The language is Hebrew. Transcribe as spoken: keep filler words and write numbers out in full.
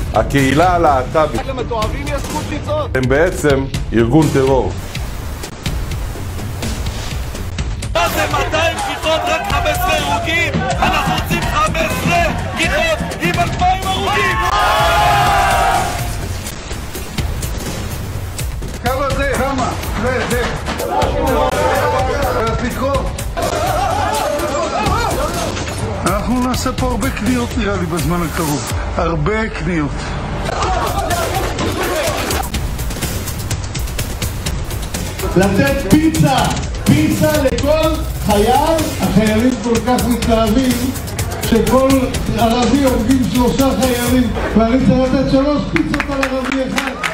הקהילה הלהט"בית. למתועבים יש זכות לצעוד. הם בעצם ארגון טרור. מה זה מאתיים כיתות רק חמש עשרה הרוגים? אנחנו רוצים חמש עשרה כיתות עם אלפיים הרוגים! כמה זה? כמה? זה, זה. אז לקרוא. אנחנו נעשה פה הרבה קניות נראה לי בזמן הקרוב. הרבה קניות. לתת פיצה, פיצה לכל חייל. החיילים כל כך מתלהבים שכל ערבי עובדים שלושה חיילים ואני צריך לתת שלוש פיצות על ערבי אחד.